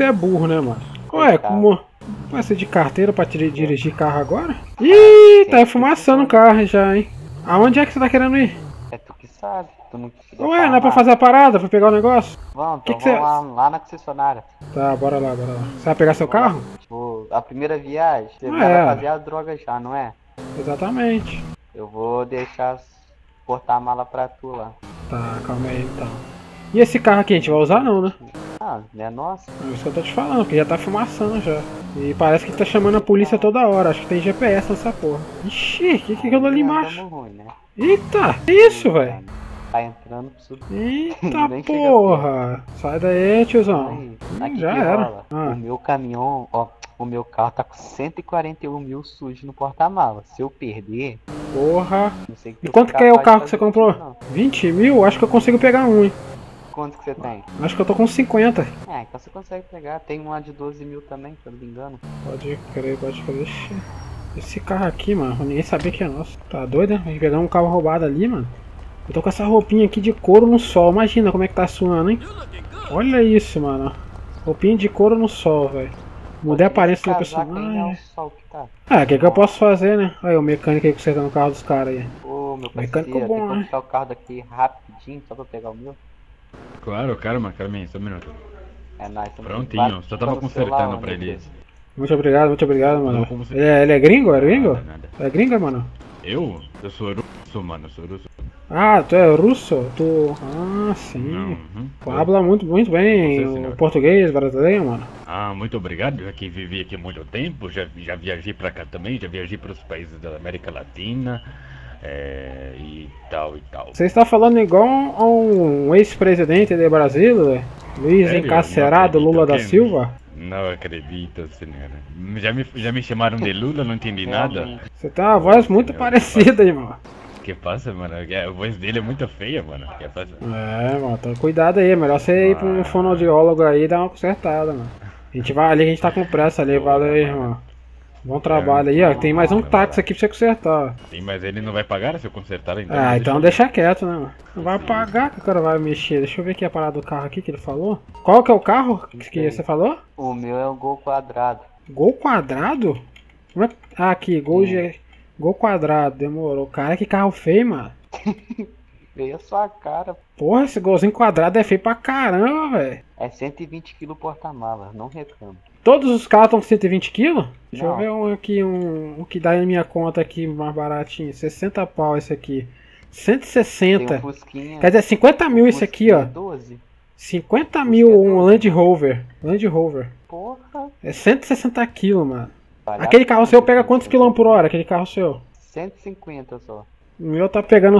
você é burro, né, mano? Ué, como... Vai ser de carteira pra dirigir carro agora? Ih, tá fumaçando o carro já, hein? Aonde é que você tá querendo ir? É tu que sabe. Tu não Ué, não é pra fazer a parada, pra pegar o negócio? Vamos, Que então que vamos lá na concessionária. Tá, bora lá, bora lá. Você vai pegar seu carro? Tipo, a primeira viagem, você Ah, vai é. fazer a droga já, não é? Exatamente. Eu vou deixar portar a mala pra tu lá. Tá, calma aí então. E esse carro aqui a gente vai usar não, né? Ah, não é nosso? É isso que eu tô te falando, porque já tá fumaçando já. E parece que tá chamando a polícia toda hora, acho que tem GPS nessa porra. Ixi, que eu dou ali embaixo? Ruim, né? Eita, que isso, velho? Tá entrando pro sul. Eita Nem chega porra! Sai daí, tiozão. Aí, aqui Já que era. rola. O meu caminhão, ó, o meu carro tá com 141 mil sujo no porta-malas. Se eu perder, Porra. não sei o E esse quanto que é o capaz carro de que você fazer comprou? contigo, não. 20 mil? Acho que eu consigo pegar um, hein? Quanto que você tem? Acho que eu tô com 50. É, então você consegue pegar. Tem um lá de 12 mil também, se eu não me engano. Pode crer, pode crer. Ixi. Esse carro aqui, mano, ninguém sabia que é nosso. Tá doido, né? A gente pegar um carro roubado ali, mano. Eu tô com essa roupinha aqui de couro no sol. Imagina como é que tá suando, hein? Olha isso, mano. Roupinha de couro no sol, velho. Mudei a aparência do personagem. É o sol que tá. Ah, o que eu posso fazer, né? Olha o mecânico aí consertando o carro dos caras aí. Ô, meu Mecânico parceiro, bom, tem né? que conquistar o carro daqui rapidinho, só pra pegar o meu. Claro, calma, Carmen, só um minuto. É nóis. Prontinho, só tava consertando pra ele. Muito obrigado, mano. Não, como você- Ele é gringo? É gringo? Nada. É gringo, mano? Eu sou russo, mano, sou russo. Ah, tu é russo? Tu... Ah, sim. Uhum. Tu habla muito bem Você, o senhor. português brasileiro, mano. Ah, muito obrigado, já que vivi aqui há muito tempo, já viajei pra cá também, já viajei para os países da América Latina, e tal e tal. Você está falando igual a um ex-presidente do Brasil, né? Luiz Sério? Encarcerado Não acredito Lula da que- Silva? Não acredito, senhora. Já me chamaram de Lula, não entendi nada. Você tem uma voz muito Senhor, parecida, irmão. Que passa, mano? A voz dele é muito feia, mano. Que passa? É, mano, então cuidado aí, melhor você ir pra um fonoaudiólogo aí e dar uma consertada, mano. A gente vai ali, a gente tá com pressa ali, valeu aí, irmão. Bom trabalho aí, ó. Tem mais um táxi aqui pra você consertar. Sim, mas ele não vai pagar se eu consertar então. Ah, então deixa quieto, né, mano? Não vai pagar que o cara vai mexer. Deixa eu ver aqui a parada do carro aqui que ele falou. Qual que é o carro que você falou? O meu é o Gol quadrado. Gol quadrado? Como é... Ah, aqui, Gol quadrado, demorou. Cara, que carro feio, mano. Veio a sua cara. Porra, esse golzinho quadrado é feio pra caramba, velho. É 120 kg porta-malas, não reclamo. Todos os carros estão com 120 kg? Deixa eu Não. ver um aqui, um que dá na minha conta aqui, mais baratinho. 60 pau esse aqui. Tem 160. um Fusquinha. Quer dizer, 50 mil esse aqui, ó. 12. 50 mil um Land Rover. Land Rover. Porra. É 160 kg, mano. Vale Aquele a carro pena, seu pega quantos quilômetros por hora? Aquele carro seu? 150 só. O meu tá pegando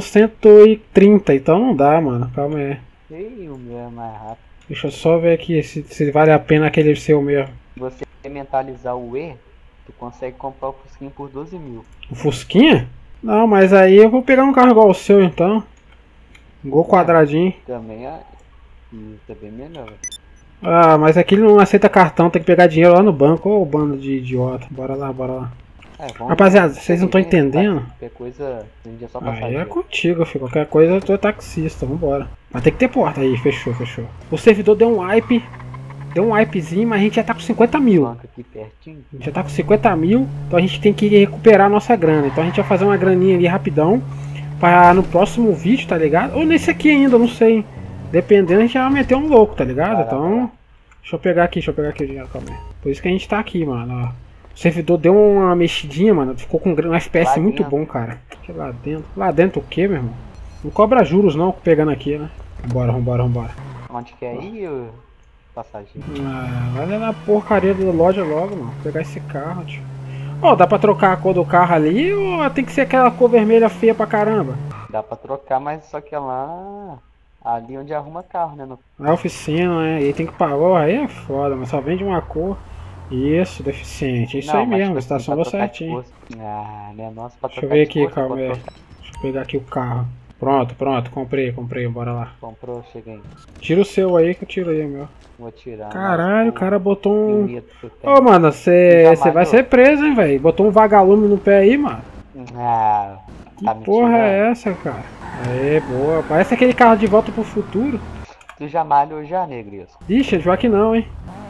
130, então não dá, mano. Calma aí. Ei, o meu é mais rápido. Deixa eu só ver aqui se vale a pena aquele seu mesmo. Se você mentalizar o E, tu consegue comprar o Fusquinha por 12 mil. O Fusquinha? Não, mas aí eu vou pegar um carro igual o seu então. Um Gol quadradinho. Também é. Isso é bem melhor. Ah, mas aqui ele não aceita cartão, tem que pegar dinheiro lá no banco. Ô, bando de idiota. Bora lá, bora lá. É, vamos Rapaziada, vocês não estão entendendo? Qualquer coisa, vendia só Aí é passageiro. contigo, filho. Qualquer coisa eu tô taxista, vambora. Mas tem que ter porta aí, fechou. O servidor deu um wipe. Deu um wipezinho, mas a gente já tá com 50 mil. Banco aqui pertinho. A gente já tá com 50 mil, então a gente tem que recuperar a nossa grana. Então a gente vai fazer uma graninha ali rapidão. Pra no próximo vídeo, tá ligado? Ou nesse aqui ainda, não sei. Dependendo, a gente já vai meter um louco, tá ligado? Então, deixa eu pegar aqui o dinheiro, calma aí. Por isso que a gente tá aqui, mano, ó. O servidor deu uma mexidinha, mano. Ficou com um FPS Lá muito dentro. bom, cara. Deixa eu lá dentro. Lá dentro o que, meu irmão? Não cobra juros não, pegando aqui, né? Vambora. Onde que é aí, o passageiro? Ah, vai lá na porcaria da loja logo, mano. Pegar esse carro, tio. Ó, dá pra trocar a cor do carro ali ou tem que ser aquela cor vermelha feia pra caramba? Dá pra trocar, mas só que é lá. Ali onde arruma carro, né? No... Na oficina, né? E tem que pagar. Ó, aí é foda, mas só vende uma cor. Isso, deficiente. Isso aí mas mesmo, tipo a assim, estação pra deu trocar de certinho. cor. Ah, né? Nossa, pra Deixa eu trocar ver de aqui, cor, calma você aí. pode trocar. Deixa eu pegar aqui o carro. Pronto, comprei, bora lá. Comprou, cheguei. Tira o seu aí que eu tiro aí, meu. Vou tirar. Caralho, o cara botou um... medo que eu tenho. Ô, mano, você Já vai malhou? ser preso, hein, velho. Botou um vagalume no pé aí, mano. Ah, Que tá me porra tirando. é essa, cara? Aê, boa. Parece aquele carro de volta pro futuro. Tu já malhou já, Negrisco? Ixi, jogar que não, hein.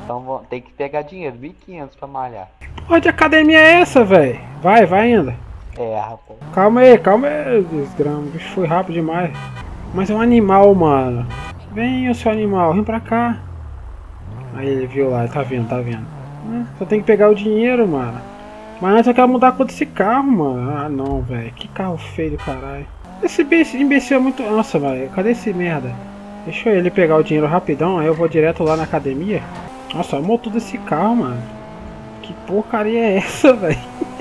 Então tem que pegar dinheiro, 1.500 pra malhar. Porra de academia é essa, velho? Vai ainda. É, rapaz. Calma aí, desgrama. O bicho foi rápido demais. Mas é um animal, mano. Vem, ô seu animal, vem pra cá. Aí ele viu lá, tá vendo. Só tem que pegar o dinheiro, mano. Mas antes eu quero mudar a cor desse carro, mano. Ah, não, velho. Que carro feio do caralho. Esse imbecil é muito... Nossa, velho. Cadê esse merda? Deixa ele pegar o dinheiro rapidão, aí eu vou direto lá na academia. Nossa, olha o motor desse carro, mano. Que porcaria é essa, velho?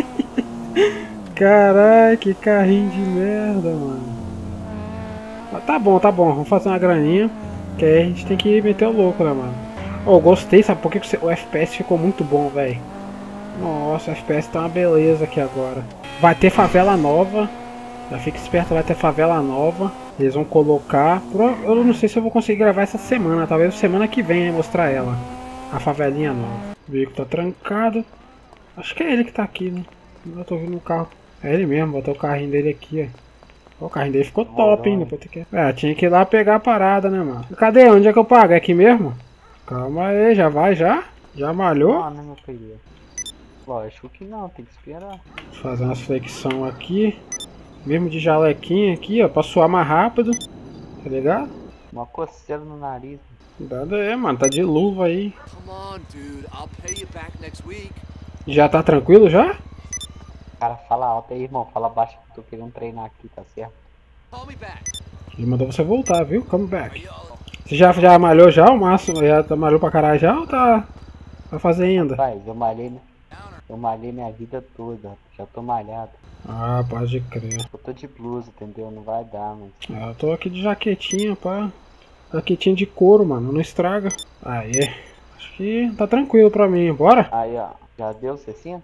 Caralho, que carrinho de merda, mano. Mas tá bom, vamos fazer uma graninha. Que aí a gente tem que meter o louco, né, mano. Oh, gostei, sabe por que o FPS ficou muito bom, velho? Nossa, o FPS tá uma beleza aqui agora. Vai ter favela nova. Já fica esperto, vai ter favela nova. Eles vão colocar... Eu não sei se eu vou conseguir gravar essa semana. Talvez semana que vem, né, mostrar ela. A favelinha nova. O veículo tá trancado. Acho que é ele que tá aqui, né? Eu tô vendo o carro. É ele mesmo, botou o carrinho dele aqui, ó. O carrinho dele ficou top, hein? Depois tem que... tinha que ir lá pegar a parada, né, mano? Cadê? Onde é que eu pago? É aqui mesmo? Calma aí, já vai já? Já malhou? Não, né, meu filho? Lógico que não, tem que esperar. Deixa eu fazer umas flexão aqui. Mesmo de jalequinho aqui, ó, pra suar mais rápido. Tá ligado? Uma coceira no nariz. Cuidado aí, mano, tá de luva aí. Já tá tranquilo já? Cara, fala alto aí, irmão. Fala baixo que eu tô querendo treinar aqui, tá certo? Ele mandou você voltar, viu? Come back. Você já malhou já o máximo? Já malhou pra caralho já ou tá... Vai fazer ainda? Rapaz, eu malhei minha vida toda. Já tô malhado. Ah, pode crer. Eu tô de blusa, entendeu? Não vai dar, mas... Eu tô aqui de jaquetinha, pá. Jaquetinha de couro, mano. Não estraga. Aí. Acho que tá tranquilo pra mim. Bora? Aí, ó. Já deu 60?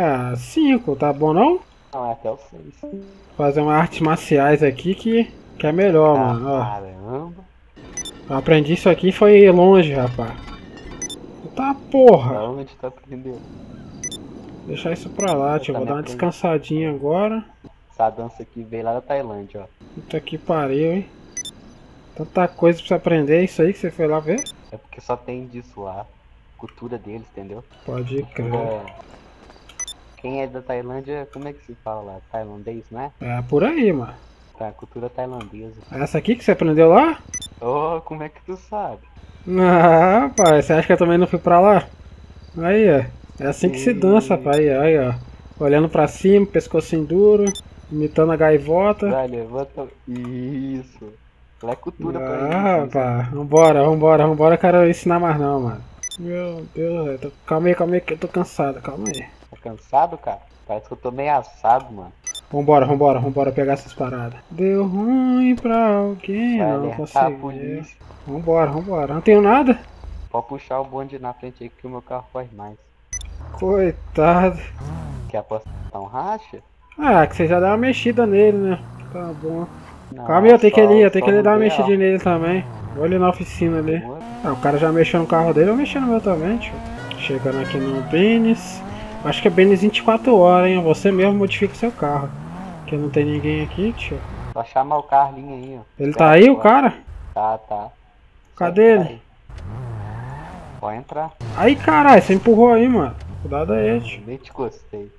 5. Tá bom não? Não, é até o 6. Fazer umas artes marciais aqui que é melhor, mano. Ó. Caramba. Eu aprendi isso aqui foi longe, rapaz. Tá porra. Da onde tá aprendendo? Deixar isso pra lá, tio. Vou dar uma descansadinha agora. Essa dança aqui veio lá da Tailândia, ó. Puta que pariu, hein. Tanta coisa pra você aprender. Isso aí que você foi lá ver? É porque só tem disso lá. Cultura deles, entendeu? Pode crer. Quem é da Tailândia, como é que se fala lá? Tailandês, não é? É por aí, mano. Tá, cultura tailandesa. Essa aqui que você aprendeu lá? Oh, como é que tu sabe? Ah, rapaz, você acha que eu também não fui pra lá? Aí, ó. É assim que se dança, rapaz. Aí, ó. Olhando pra cima, pescocinho duro, imitando a gaivota. Vai, levanta. Isso. Lá é cultura pra eles. Ah, rapaz. Vambora, quero ensinar mais não, mano. Meu Deus, velho. Calma aí que eu tô cansado, calma aí. Tá cansado, cara? Parece que eu tô meio assado, mano. Vambora pegar essas paradas. Deu ruim pra alguém, Vai não alertar a consegui. polícia. Vambora. Não tenho nada? Pode puxar o bonde na frente aí que o meu carro corre mais. Coitado. Quer apostar um racha? Que você já dá uma mexida nele, né? Tá bom. Não, Calma aí, eu tenho que ir dar uma no mexidinha real. nele também. Vou ali na oficina ali. O cara já mexeu no carro dele, eu mexi no meu também, tio. Chegando aqui no Benes. Acho que é Benes 24 horas, hein? Você mesmo modifica o seu carro. Porque não tem ninguém aqui, tio. Só chamar o Carlinho aí, ó. Ele tá aí, o cara? Tá. Cadê ele? Pode entrar. Aí, caralho, você empurrou aí, mano. Cuidado aí, tio. Nem te gostei.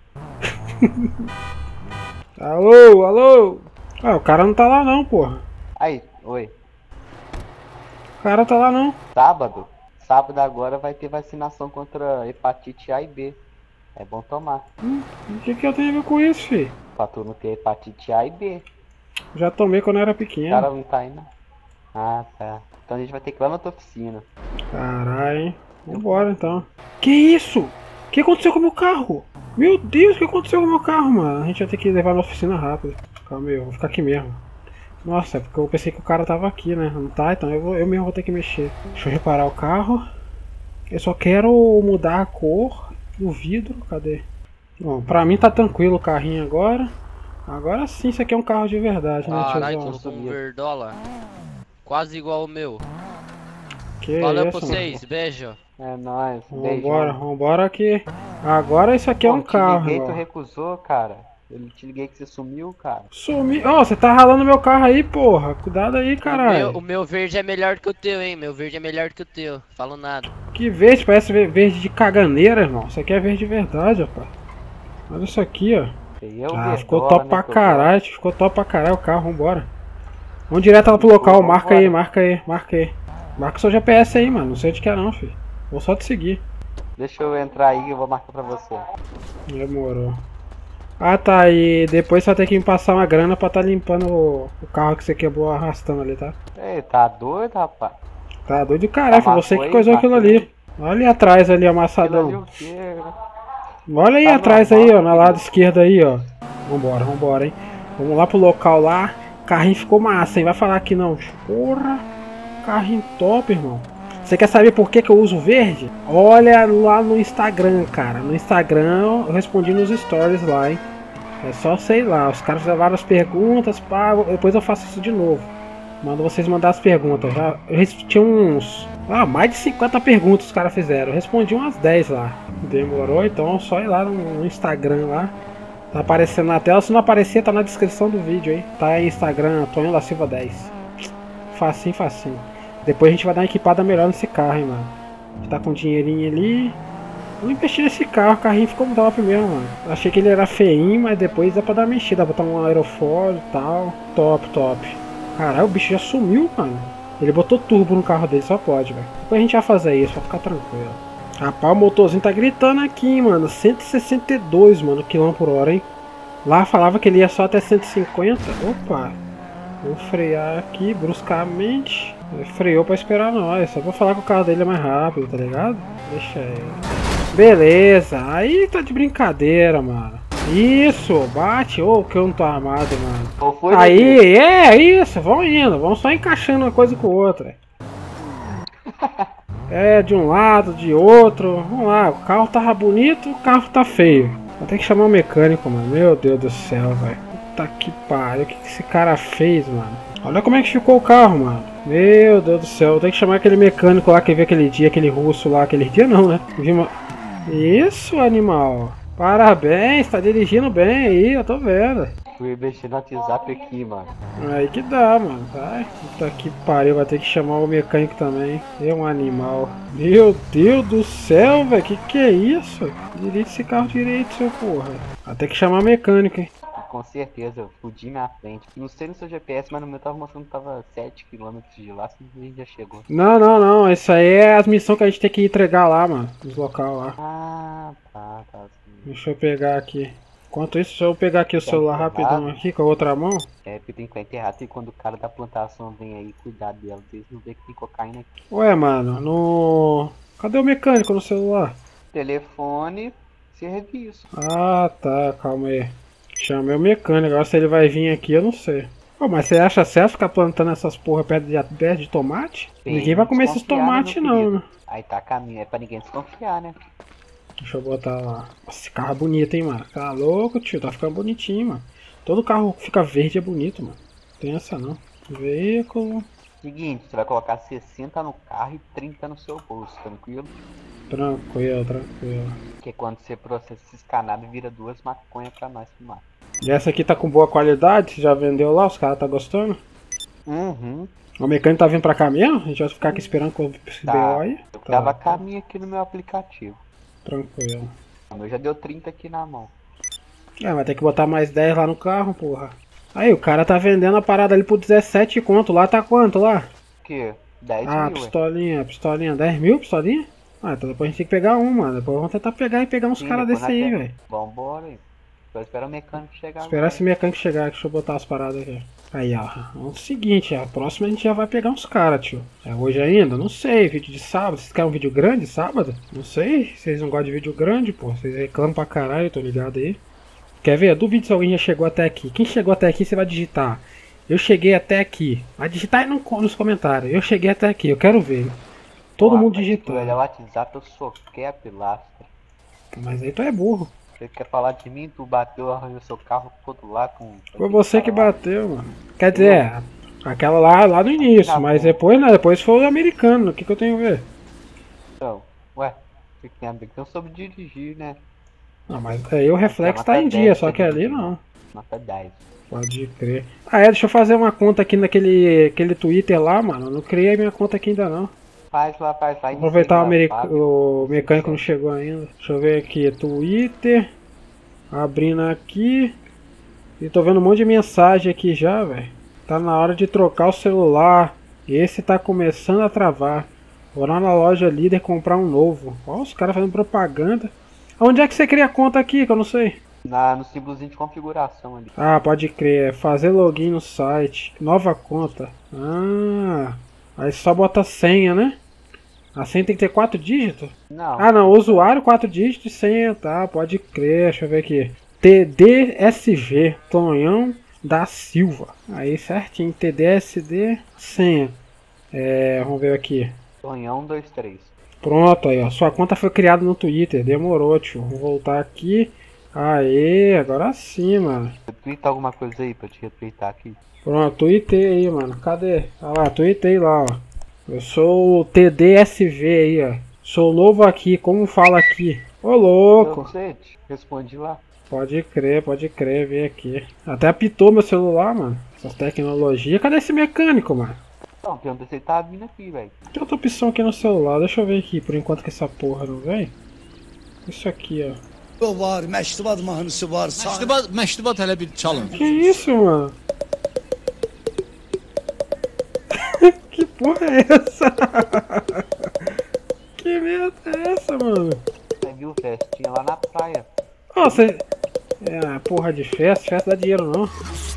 Alô? O cara não tá lá não, porra. Aí, oi. O cara tá lá não. Sábado agora vai ter vacinação contra hepatite A e B. É bom tomar. O que eu tenho a ver com isso, filho? Pra tu não ter hepatite A e B. Já tomei quando eu era O pequeno. cara não tá indo. Ah, tá. Então a gente vai ter que ir lá na tua oficina. Caralho, hein? Vambora então. Que isso? O que aconteceu com o meu carro? Meu Deus, o que aconteceu com o meu carro, mano? A gente vai ter que levar na oficina rápido. Calma aí, eu vou ficar aqui mesmo. Nossa, é porque eu pensei que o cara tava aqui, né? Não tá, então eu mesmo vou ter que mexer. Deixa eu reparar o carro. Eu só quero mudar a cor do vidro. Cadê? Bom, pra mim tá tranquilo o carrinho agora. Agora sim, isso aqui é um carro de verdade, né, Caralho, tiozão? tô com um verdola. Quase igual o meu. Que Valeu isso, pra vocês, beijo. É nóis. mano. Vambora que... Agora isso aqui é um carro, Tu irmão. recusou, cara. Eu te liguei que você sumiu, cara. Sumi. Ó, você tá ralando meu carro aí, porra. Cuidado aí, O caralho. meu verde é melhor do que o teu, hein? Meu verde é melhor do que o teu. Falo nada. Que verde, parece verde de caganeira, irmão. Isso aqui é verde de verdade, rapaz. Olha isso aqui, ó. Ah, ficou top pra caralho, ficou top pra caralho o carro, vambora. Vamos direto lá pro local, marca aí, marca aí, marca aí. Marca o seu GPS aí, mano, não sei onde que é não, filho. Vou só te seguir. Deixa eu entrar aí e eu vou marcar pra você. Demorou. Ah tá, e depois você vai ter que me passar uma grana pra tá limpando o carro que você quebrou arrastando ali, tá? Ei, tá doido, rapaz? Tá doido de caralho, foi você que aí, coisou aquilo ali. Olha ali atrás ali, amassadão. Aquilo ali o quê? Olha aí Tá atrás normal, aí, ó, na filho. lado esquerdo aí, ó. Vambora, vambora, hein. Vamos lá pro local lá. Carrinho ficou massa, hein. Vai falar que não. Porra, carrinho top, irmão. Você quer saber por que eu uso verde? Olha lá no Instagram, cara. No Instagram eu respondi nos stories lá, hein. É só, sei lá, os caras fizeram várias perguntas, pá, depois eu faço isso de novo. Mando vocês mandar as perguntas. Tinha uns... mais de 50 perguntas os caras fizeram. Eu respondi umas 10 lá. Demorou, então é só ir lá no Instagram lá. Tá aparecendo na tela. Se não aparecer, tá na descrição do vídeo aí. Tá aí Instagram, Antônio da Silva 10. Facinho, facinho. Depois a gente vai dar uma equipada melhor nesse carro, hein, mano. A gente tá com um dinheirinho ali. Vamos investir nesse carro, o carrinho ficou top mesmo, mano. Achei que ele era feinho, mas depois dá pra dar uma mexida, botar um aerofólio e tal. Top, top. Caralho, o bicho já sumiu, mano. Ele botou turbo no carro dele, só pode, velho. Depois a gente vai fazer isso, pra ficar tranquilo. Rapaz, o motorzinho tá gritando aqui, mano. 162, mano, km/h, hein. Lá falava que ele ia só até 150. Opa. Vou frear aqui bruscamente. Ele freou pra esperar nós. Só pra falar que o carro dele é mais rápido, tá ligado? Deixa ele. Beleza. Aí tá de brincadeira, mano. Isso, bate. Ô, que eu não tô armado, mano. Qual foi, Aí, é isso. Vamos indo. Vamos só encaixando uma coisa com outra. É, de um lado, de outro. Vamos lá. O carro tava bonito, o carro tá feio. Vou ter que chamar o mecânico, mano. Meu Deus do céu, velho. Puta que pariu. O que esse cara fez, mano? Olha como é que ficou o carro, mano. Meu Deus do céu. Vou ter que chamar aquele mecânico lá que veio aquele dia, aquele russo lá. Aquele dia não, né? Isso, animal. Parabéns, tá dirigindo bem aí, eu tô vendo. Fui mexer no WhatsApp aqui, mano. Aí que dá, mano. Vai. Puta que pariu, vai ter que chamar o mecânico também. É um animal. Meu Deus do céu, velho. Que é isso? Dirige esse carro direito, seu porra. Vai ter que chamar o mecânico, hein. Com certeza, eu fudi minha frente. Não sei no seu GPS, mas no meu tava mostrando que tava 7 km de lá, simplesmente já chegou. Não. Isso aí é as missões que a gente tem que entregar lá, mano. Nos local lá. Ah, tá. Sim. Deixa eu pegar aqui. Enquanto isso, deixa eu pegar aqui o celular rapidão aqui com a outra mão. É, porque tem que ficar enterrado e quando o cara da plantação vem aí cuidar dela, eles não vê que tem cocaína aqui. Ué, mano, no... Cadê o mecânico no celular? Telefone, serviço. Ah, tá, calma aí. Chamei o mecânico, agora se ele vai vir aqui eu não sei. Pô, mas você acha certo ficar plantando essas porra perto de tomate? Bem, Ninguém vai comer esses desconfiar, né, tomates meu não, querido? né? Aí tá a caminho, é pra ninguém desconfiar, né? Deixa eu botar lá. Nossa, esse carro é bonito, hein, mano. Tá louco, tio. Tá ficando bonitinho, mano. Todo carro que fica verde é bonito, mano. Não tem essa não. Veículo. Seguinte, você vai colocar 60 no carro e 30 no seu bolso, tranquilo? Tranquilo. Porque quando você processa esses cannabis, vira 2 maconhas pra nós fumar. E essa aqui tá com boa qualidade? Você já vendeu lá? Os caras tá gostando? Uhum. O mecânico tá vindo pra cá mesmo? A gente vai ficar aqui esperando com esse BO aí? Eu Tá. tava a caminho aqui no meu aplicativo. Tranquilo. O meu já deu 30 aqui na mão. É, vai ter que botar mais 10 lá no carro, porra. Aí, o cara tá vendendo a parada ali por 17 conto. Lá tá quanto lá? O quê? 10 Ah, mil, pistolinha. 10 mil, pistolinha? Ah, então depois a gente tem que pegar mano. Depois vamos tentar pegar uns Sim, caras depois desse aí, nós velho. Vambora aí. Só espera o mecânico chegar Esperar esse mecânico chegar aqui, deixa eu botar as paradas aqui. Aí, ó. É o seguinte, a próxima a gente já vai pegar uns caras, tio. É hoje ainda? Não sei. Vídeo de sábado. Vocês querem um vídeo grande sábado? Não sei. Vocês não gostam de vídeo grande, pô. Vocês reclamam pra caralho, tô ligado aí. Quer ver? Eu duvido se alguém já chegou até aqui. Quem chegou até aqui, você vai digitar. Eu cheguei até aqui. Vai digitar aí nos comentários. Eu cheguei até aqui, eu quero ver. Todo mundo digitou. Se tu olhar o WhatsApp, eu soquei a pilastra. Mas aí tu é burro. Você quer falar de mim? Tu bateu, arranhou seu carro todo lá com... Foi você que bateu, mano. Quer dizer, aquela lá no início, mas depois não, depois foi o americano. O que eu tenho a ver? Então, ué, o que tem a ver? Eu soube dirigir, né? Não, mas aí o reflexo tá em dia, só que ali não. Nota 10. Pode crer. Ah, deixa eu fazer uma conta aqui naquele Twitter lá, mano. Eu não criei minha conta aqui ainda não. Faz lá. Aproveitar o mecânico não chegou ainda. Deixa eu ver aqui, Twitter. Abrindo aqui. E tô vendo um monte de mensagem aqui já, velho. Tá na hora de trocar o celular. Esse tá começando a travar. Vou lá na loja líder comprar um novo. Ó, os caras fazendo propaganda. Onde é que você cria a conta aqui, que eu não sei? No símbolozinho de configuração ali. Ah, pode crer. Fazer login no site. Nova conta. Ah, aí só bota senha, né? A senha tem que ter 4 dígitos? Não. Ah, não. Usuário, 4 dígitos e senha. Tá, pode crer. Deixa eu ver aqui. TDSG. Tonhão da Silva. Aí certinho. TDSD. Senha. Vamos ver aqui. Tonhão 23. Pronto, aí ó. Sua conta foi criada no Twitter. Demorou, tio. Vou voltar aqui. Aê, agora sim, mano. Tweeta alguma coisa aí pra te retweetar aqui. Pronto, tuitei aí, mano. Cadê? Ah lá, tuitei lá, ó. Eu sou o TDSV aí, ó. Sou novo aqui, como fala aqui? Ô, louco. Eu sei, respondi lá. Pode crer, vem aqui. Até apitou meu celular, mano. Essas tecnologias. Cadê esse mecânico, mano? Não, pergunta se ele tá vindo aqui, velho. Tem outra opção aqui no celular. Deixa eu ver aqui, por enquanto que essa porra não vem. Isso aqui, ó. var, məştubat mahnısı var. Məştubat hələ bir çalın. Que isso, mano? Que porra é essa? Que merda é essa, mano? Você viu festinha lá na praia? Ó, você... porra de festa dá dinheiro não.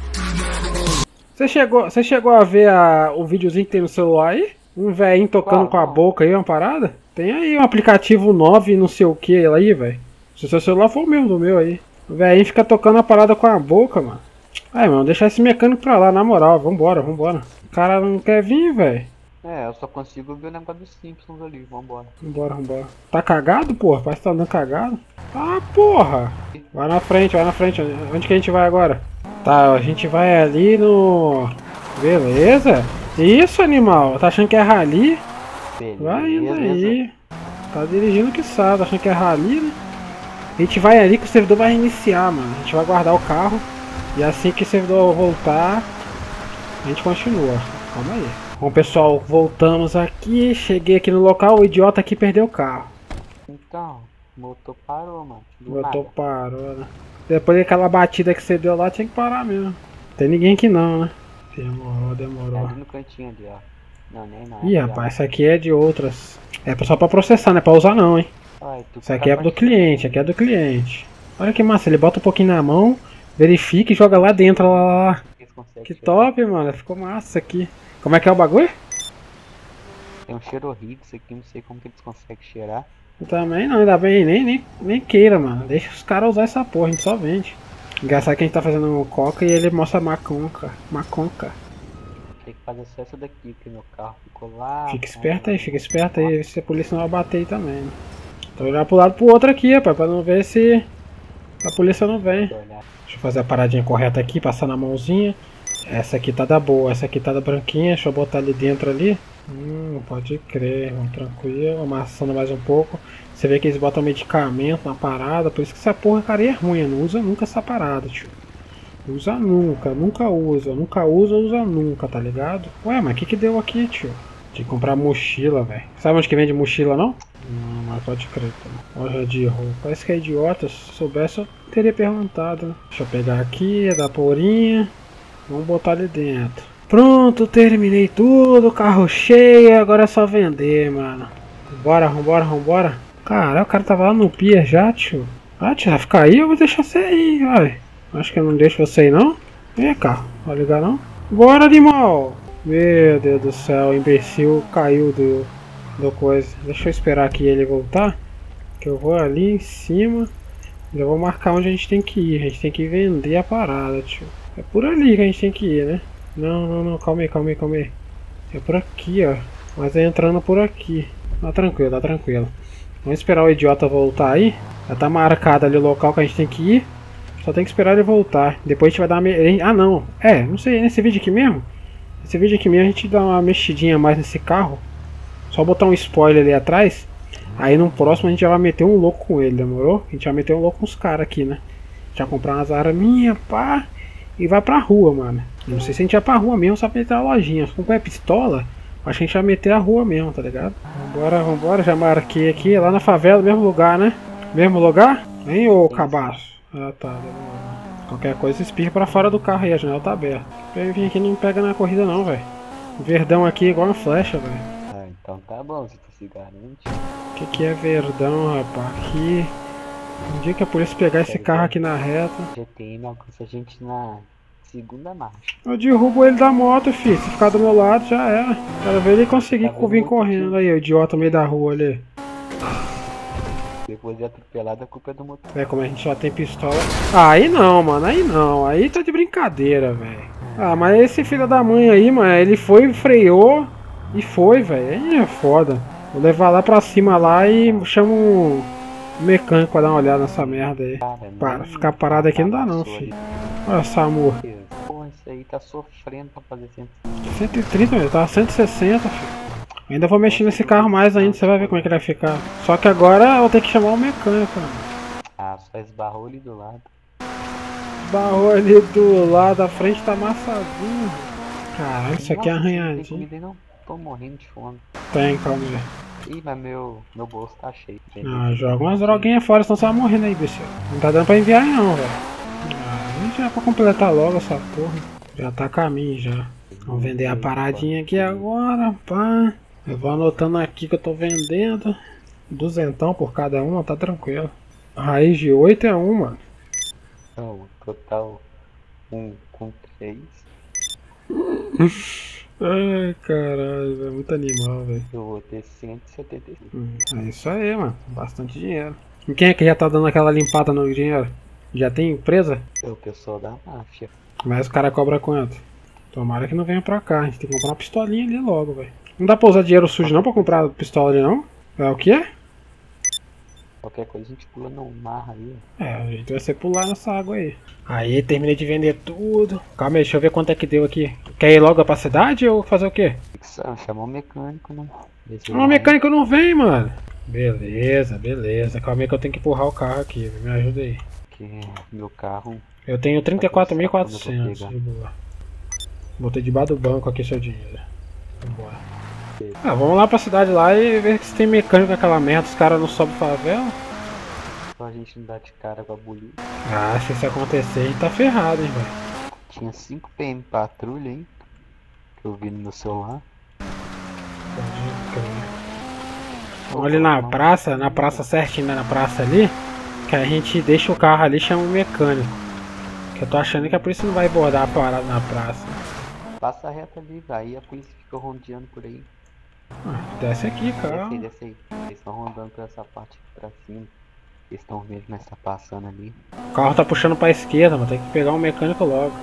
Você chegou a ver o videozinho que tem no celular aí? Um velhinho tocando com a boca aí, uma parada? Tem aí um aplicativo 9 não sei o que aí, velho. Se o seu celular for o mesmo do meu aí. O velhinho fica tocando a parada com a boca, mano. Aí, mano, deixar esse mecânico pra lá, na moral. Vambora. O cara não quer vir, velho. Eu só consigo ver o negócio dos Simpsons ali. Vambora. Vambora. Tá cagado, porra? Parece que tá andando cagado. Ah, porra. Vai na frente. Onde que a gente vai agora? Tá, a gente vai ali no... Beleza. Isso, animal. Tá achando que é rally? Beleza. Vai indo aí. Tá dirigindo que sabe. Tá achando que é rally, né? A gente vai ali que o servidor vai reiniciar, mano. A gente vai guardar o carro. E assim que o servidor voltar, a gente continua. Calma aí. Bom, pessoal, voltamos aqui. Cheguei aqui no local, o idiota aqui perdeu o carro. Então, o motor parou, mano. O motor parou, né? Depois daquela batida que você deu lá, tinha que parar mesmo. Não tem ninguém aqui não, né? Demorou. Ali no cantinho ali, ó. Não, nem nada. Ih, rapaz, essa aqui é de outras. É só pra processar, não é pra usar não, hein? Isso aqui é do cliente, Olha que massa, ele bota um pouquinho na mão, verifica e joga lá dentro, lá. Que top, mano, ficou massa aqui. Como é que é o bagulho? Tem um cheiro horrível isso aqui, não sei como que eles conseguem cheirar. Eu também não, ainda bem, nem queira, mano. Deixa os caras usar essa porra, a gente só vende. Engraçado que a gente tá fazendo coca e ele mostra maconca. Tem que fazer só essa daqui, porque meu carro ficou lá. Fica esperto aí, se a polícia não vai bater aí também, né? Então olhar pro lado pro outro aqui, rapaz, pra não ver se a polícia não vem. Deixa eu fazer a paradinha correta aqui, passar na mãozinha. Essa aqui tá da boa, essa aqui tá da branquinha, deixa eu botar ali dentro ali. Pode crer, vamos tranquilo, amassando mais um pouco. Você vê que eles botam medicamento na parada, por isso que essa porra, cara, é ruim, não usa nunca essa parada, tio. Usa nunca usa, tá ligado? Ué, mas o que deu aqui, tio? Tinha que comprar mochila, velho. Sabe onde que vende mochila, não? Não, mas pode crer, tá? Loja de roupa. Parece que é idiota, se soubesse eu teria perguntado, né? Deixa eu pegar aqui, da porinha. Vamos botar ali dentro. Pronto, terminei tudo, carro cheio, agora é só vender, mano. Vambora. Caralho, o cara tava lá no pier já, tio. Ah, tio, vai ficar aí? Eu vou deixar você aí, vai. Acho que eu não deixo você aí, não. Vem cá, vai ligar não? Bora, animal! Meu Deus do céu, o imbecil caiu do coisa. Deixa eu esperar aqui ele voltar. Que eu vou ali em cima. Já vou marcar onde a gente tem que ir. A gente tem que vender a parada, tio. É por ali que a gente tem que ir, né? Não, calma aí. É por aqui, ó. Mas é entrando por aqui. Tá tranquilo. Vamos esperar o idiota voltar aí. Já tá marcado ali o local que a gente tem que ir. Só tem que esperar ele voltar. Depois a gente vai dar uma... Ah, não. Não sei, nesse vídeo aqui mesmo. A gente dá uma mexidinha a mais nesse carro. Só botar um spoiler ali atrás. Aí no próximo a gente já vai meter um louco com ele, demorou? A gente vai meter um louco com os caras aqui, né? Já comprar umas arminhas, pá. E vai pra rua, mano. Não sei se a gente vai pra rua mesmo, só pra meter a lojinha. Se comprar pistola, acho que a gente vai meter a rua mesmo, tá ligado? Vambora, vambora. Já marquei aqui, lá na favela, mesmo lugar, né? Mesmo lugar? Hein, ô cabaço? Ah, tá. Qualquer coisa espirra pra fora do carro aí, a janela tá aberta. Eu vim aqui não pega na corrida não, velho. Verdão aqui igual uma flecha, velho. Ah, então tá bom, se tu se garante. O que é verdão, rapaz? Aqui. Um dia que a polícia pegar esse carro aqui na reta. GTM alcança a gente na segunda marcha. Eu derrubo ele da moto, filho. Se ficar do meu lado, já era. Quero ver ele conseguir vir correndo aí, o idiota no meio da rua ali. Depois de atropelado, a culpa é do motor. É, como a gente já tem pistola. Aí não, mano, aí não. Aí tá de brincadeira, velho. Ah, mas esse filho da mãe aí, mano, ele foi, freou e foi, velho. Aí é foda. Vou levar lá pra cima lá e chamo um mecânico pra dar uma olhada nessa merda aí. Para, ficar parado aqui não dá não, filho. Olha, Samu. Porra, isso aí tá sofrendo pra fazer 130, velho, tava 160, filho. Ainda vou mexer nesse carro mais ainda, você vai ver como é que ele vai ficar. Só que agora eu vou ter que chamar um mecânico, mano. Ah, só esbarrou ali do lado. Esbarrou ali do lado, a frente tá amassadinho. Caralho, isso aqui é Nossa, não tem arranhadinho. comida aí não? Tô morrendo de fome. Tem, calma aí. Ih, mas meu bolso tá cheio. Ah, joga umas droguinhas fora, senão você vai morrendo aí, bicho. Não tá dando pra enviar não, velho. Ah, já é pra completar logo essa porra. Já tá a caminho já. Vamos vender a paradinha aqui agora, pá. Eu vou anotando aqui que eu tô vendendo. 200 por cada uma, tá tranquilo. Raiz de 8 é uma. Não, total 1 com 3. Ai, caralho, é muito animal, velho. Eu vou ter 175. É isso aí, mano. Bastante dinheiro. E quem é que já tá dando aquela limpada no dinheiro? Já tem empresa? É o pessoal da máfia. Mas o cara cobra quanto? Tomara que não venha pra cá. A gente tem que comprar uma pistolinha ali logo, velho. Não dá pra usar dinheiro sujo não pra comprar pistola ali não? É o que? Qualquer coisa a gente pula no mar aí. É, o jeito vai ser pular nessa água aí. Aí, terminei de vender tudo. Calma aí, deixa eu ver quanto é que deu aqui. Quer ir logo pra cidade ou fazer o quê? Chamar o mecânico, né? O mecânico não vem, mano. Beleza, beleza. Calma aí que eu tenho que empurrar o carro aqui. Me ajuda aí. Porque meu carro... Eu tenho 34.400 de boa. Botei debaixo do banco aqui seu dinheiro. Vambora. Ah, vamos lá pra cidade lá e ver se tem mecânico naquela merda. Os caras não sobem favela. Só a gente não dá de cara com a polícia. Ah, se isso acontecer, a gente tá ferrado, hein, velho. Tinha 5 PM patrulha, hein? Que eu vi no meu celular. Vamos ali na praça certinho, né, na praça ali. Que a gente deixa o carro ali e chama o mecânico. Que eu tô achando que a polícia não vai abordar a parada na praça. Passa reto ali, vai. E a polícia fica rondeando por aí. Ah, desce aqui, cara. Desce aí. Eles estão rondando por essa parte aqui pra cima. Eles estão vendo como tá passando ali. O carro tá puxando pra esquerda, mano. Tem que pegar um mecânico logo.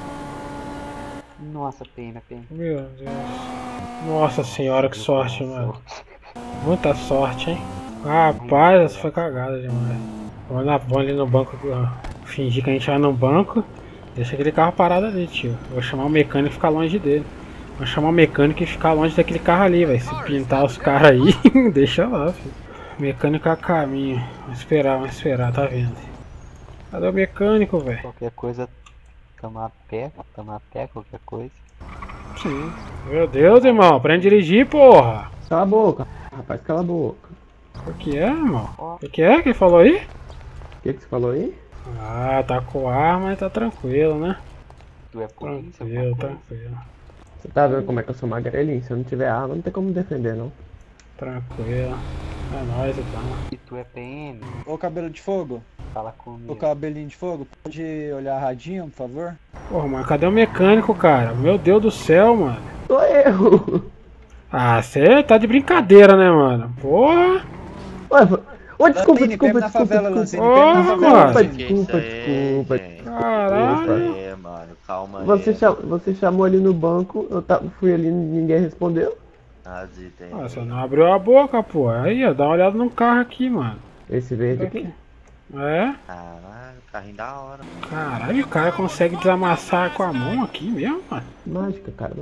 Nossa, PM. Meu Deus. Nossa senhora, que sorte, mano. Muita sorte, hein. Rapaz, essa foi cagada demais. Vamos ali no banco. Fingir que a gente vai no banco. Deixa aquele carro parado ali, tio. Vou chamar o mecânico e ficar longe dele. Vou chamar o mecânico e ficar longe daquele carro ali, velho. Se pintar os caras aí, deixa lá, filho. Mecânico a caminho. Vamos esperar, tá vendo? Cadê o mecânico, velho? Qualquer coisa, tomar pé, qualquer coisa. Sim. Meu Deus, irmão, aprende a dirigir, porra. Cala a boca, rapaz, cala a boca. O que é, irmão? O que é? Quem falou aí? O que você falou aí? Ah, tá com arma e tá tranquilo, né? Tu é polícia? Tranquilo. Você tá vendo como é que eu sou magrelinho? Se eu não tiver arma, não tem como me defender, não. Tranquilo. É nóis, então. E tu é PM? Ô cabelo de fogo, Fala comigo. ô cabelinho de fogo, pode olhar radinho, por favor? Porra, mano, cadê o mecânico, cara? Meu Deus do céu, mano. Sou eu! Ah, você tá de brincadeira, né, mano? Porra! Ô, desculpa, Lancine, PM na favela, Lancine, PM na Porra, favela, mano. Lancine. Desculpa. Caralho! É, mano, calma aí. Você chamou ali no banco, fui ali e ninguém respondeu. Azita aí. Ah, você não abriu a boca, pô. Aí, ó, dá uma olhada no carro aqui, mano. Esse verde aqui. É? Caralho, carrinho da hora. Caralho, o cara consegue desamassar com a mão aqui mesmo, mano. Mágica, cara, mágica.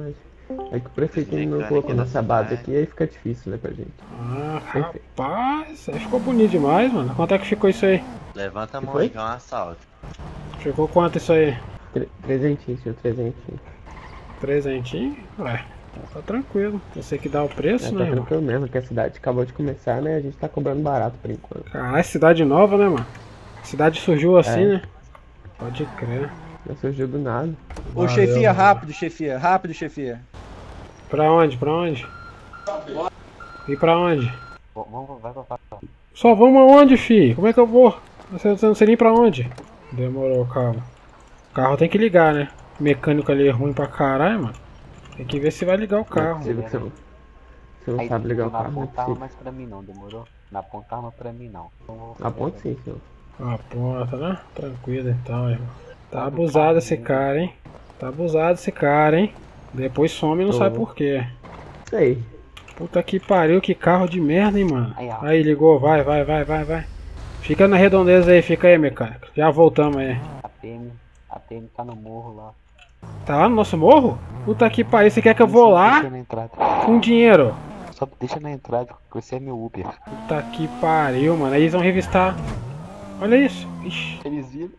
É que o prefeito não colocou nossa base aqui, aí fica difícil, né, pra gente. Ah, rapaz, aí ficou bonito demais, mano. Quanto é que ficou isso aí? Levanta a mão foi? aí que é um assalto. Ficou quanto isso aí? Trezentinho, senhor, trezentinho. Trezentinho? Ué, tá tranquilo. Você que dá o preço, Tá né, irmão? tranquilo mesmo, que a cidade acabou de começar, né? A gente tá cobrando barato por enquanto. Caralho, cidade nova, né, mano? Cidade surgiu assim, né? Pode crer. Não surgiu do nada. Ô, Valeu, chefia, mano. rápido, chefia. Pra onde? Pra onde? E pra onde? Vai. Só vamos aonde, fi? Como é que eu vou? Você não sei nem pra onde. Demorou, calma. O carro tem que ligar, né? O mecânico ali é ruim pra caralho, mano. Tem que ver se vai ligar o Não é carro. possível que você não Aí sabe ligar o não carro, não é apontava possível. mais pra mim não, demorou? Não apontava pra mim não. Então, vou fazer Aponte sim, senhor. A porta, né? Tranquilo então, irmão. Tá abusado esse cara, hein? Tá abusado esse cara, hein? Depois some e não sabe por quê. Sei. Puta que pariu, que carro de merda, hein, mano. Aí, ó. Aí, ligou, vai. Fica na redondeza aí, fica aí, mecânico. Já voltamos aí. A PM tá no morro lá. Tá lá no nosso morro? Puta que pariu, você quer que eu vou lá Deixa na entrada. com dinheiro? Só deixa na entrada, você é meu Uber. Puta que pariu, mano. Aí eles vão revistar. Olha isso. Ixi, Eles viram.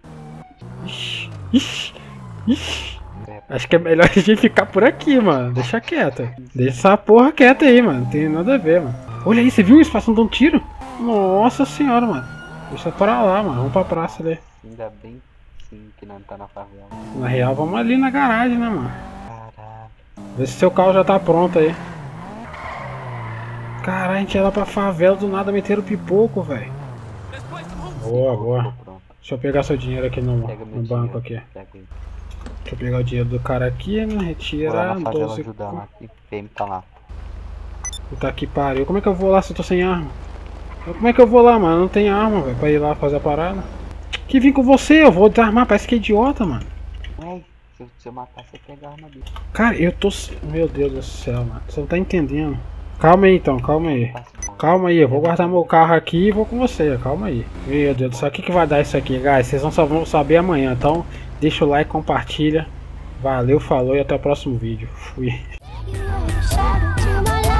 ixi. Acho que é melhor a gente ficar por aqui, mano. Deixa quieto. Deixa essa porra quieta aí, mano. Não tem nada a ver, mano. Olha aí, você viu isso passando dando um tiro? Nossa senhora, mano. Deixa pra lá, mano. Vamos pra praça ali. Ainda bem sim que não tá na favela. Na real, vamos ali na garagem, né, mano? Caralho. Vê se seu carro já tá pronto aí. Caralho, a gente ia lá pra favela do nada, meteram pipoco, velho. Boa. Tô pronto. Deixa eu pegar seu dinheiro aqui no Pega meu banco dinheiro. aqui. Pega aí. Deixa eu pegar o dinheiro do cara aqui, né? Vou lá Retira na favela 12. ajudar lá. E PM tá lá. Puta que pariu. Como é que eu vou lá se eu tô sem arma? Como é que eu vou lá, mano? Não tem arma, velho, pra ir lá fazer a parada. Que vim com você? Eu vou desarmar, parece que é idiota, mano. Ué, se eu matar, você pega a arma dele. Cara, eu tô... Meu Deus do céu, mano. Você não tá entendendo. Calma aí, então. Calma aí. Calma aí. Eu vou guardar meu carro aqui e vou com você. Calma aí. Meu Deus do céu. O que vai dar isso aqui, guys? Vocês só vão saber amanhã. Então, deixa o like, compartilha. Valeu, falou e até o próximo vídeo. Fui. You are a shadow to my life.